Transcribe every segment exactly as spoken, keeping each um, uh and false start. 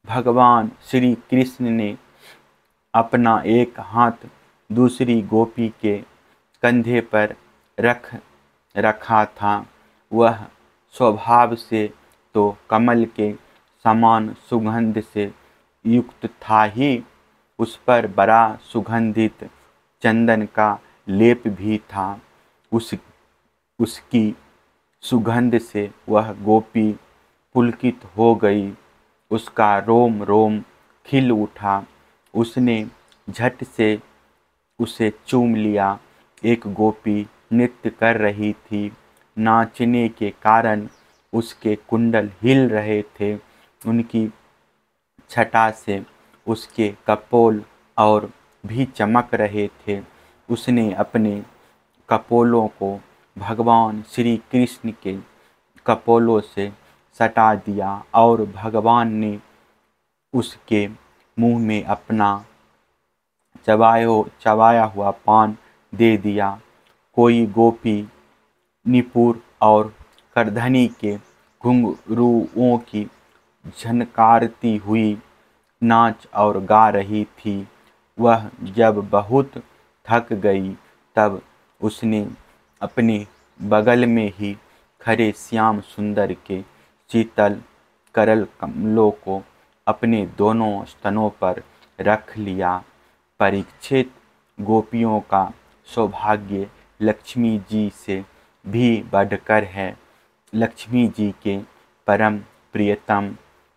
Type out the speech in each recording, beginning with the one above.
भगवान श्री कृष्ण ने अपना एक हाथ दूसरी गोपी के कंधे पर रख रखा था। वह स्वभाव से तो कमल के समान सुगंध से युक्त था ही, उस पर बड़ा सुगंधित चंदन का लेप भी था। उस उसकी सुगंध से वह गोपी पुलकित हो गई। उसका रोम रोम खिल उठा। उसने झट से उसे चूम लिया। एक गोपी नृत्य कर रही थी। नाचने के कारण उसके कुंडल हिल रहे थे। उनकी छटा से उसके कपोल और भी चमक रहे थे। उसने अपने कपोलों को भगवान श्री कृष्ण के कपोलों से सटा दिया और भगवान ने उसके मुंह में अपना चबायो चबाया हुआ पान दे दिया। कोई गोपी निपुर और करधनी के घुंघरूओं की झनकारती हुई नाच और गा रही थी। वह जब बहुत थक गई तब उसने अपने बगल में ही खड़े श्याम सुंदर के शीतल करल कमलों को अपने दोनों स्तनों पर रख लिया। परीक्षित, गोपियों का सौभाग्य लक्ष्मी जी से भी बढ़कर है। लक्ष्मी जी के परम प्रियतम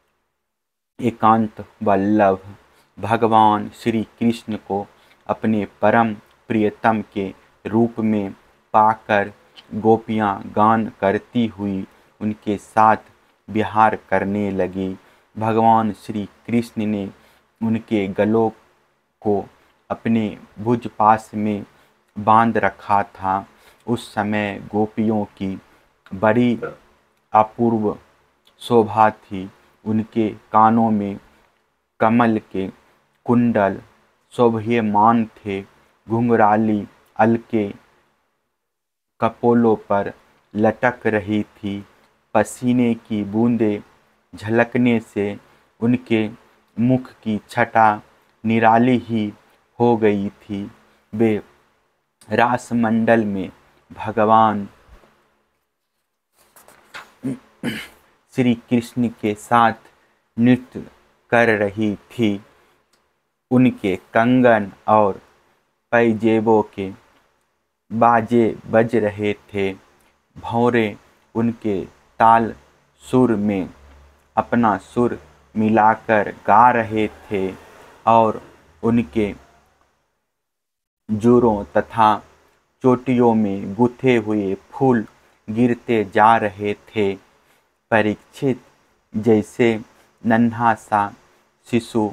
एकांत वल्लभ भगवान श्री कृष्ण को अपने परम प्रियतम के रूप में पाकर गोपियां गान करती हुई उनके साथ विहार करने लगी। भगवान श्री कृष्ण ने उनके गलों को अपने भुज पास में बांध रखा था। उस समय गोपियों की बड़ी अपूर्व शोभा थी। उनके कानों में कमल के कुंडल शोभयमान थे। घुंघराली अलके कपोलों पर लटक रही थी। पसीने की बूंदें झलकने से उनके मुख की छटा निराली ही हो गई थी। वे रासमंडल में भगवान श्री कृष्ण के साथ नृत्य कर रही थी। उनके कंगन और पैजेबों के बाजे बज रहे थे। भौरे उनके ताल सुर में अपना सुर मिलाकर गा रहे थे और उनके जोरों तथा चोटियों में गुथे हुए फूल गिरते जा रहे थे। परीक्षित, जैसे नन्हा सा शिशु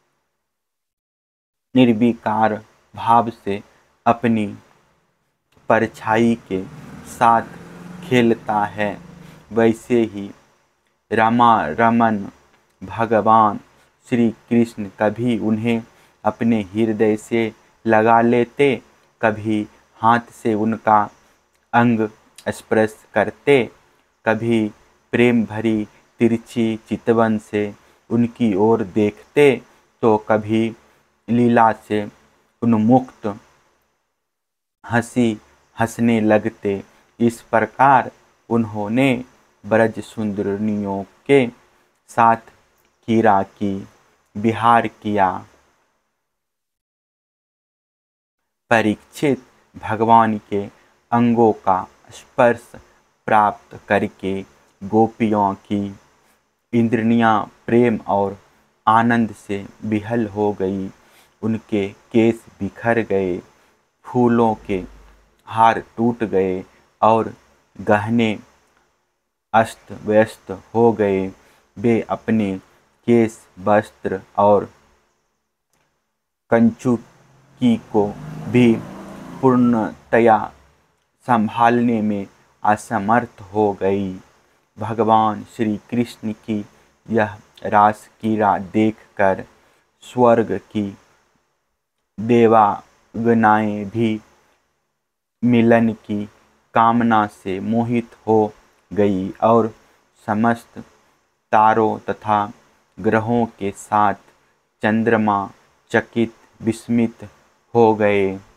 निर्विकार भाव से अपनी परछाई के साथ खेलता है, वैसे ही रमारमण भगवान श्री कृष्ण कभी उन्हें अपने हृदय से लगा लेते, कभी हाथ से उनका अंग स्पर्श करते, कभी प्रेम भरी तिरछी चितवन से उनकी ओर देखते, तो कभी लीला से उन्मुक्त हंसी हंसने लगते। इस प्रकार उन्होंने ब्रज सुंदरियों के साथ कीड़ा की विहार किया। परीक्षित, भगवान के अंगों का स्पर्श प्राप्त करके गोपियों की इंद्रियां प्रेम और आनंद से विहल हो गई। उनके केस बिखर गए, फूलों के हार टूट गए और गहने अस्त व्यस्त हो गए। वे अपने केस, वस्त्र और कंचुकी को भी पूर्णतया संभालने में असमर्थ हो गई। भगवान श्री कृष्ण की यह रास क्रीड़ा देखकर स्वर्ग की देवांगनाएं भी मिलन की कामना से मोहित हो गई और समस्त तारों तथा ग्रहों के साथ चंद्रमा चकित विस्मित हो गए।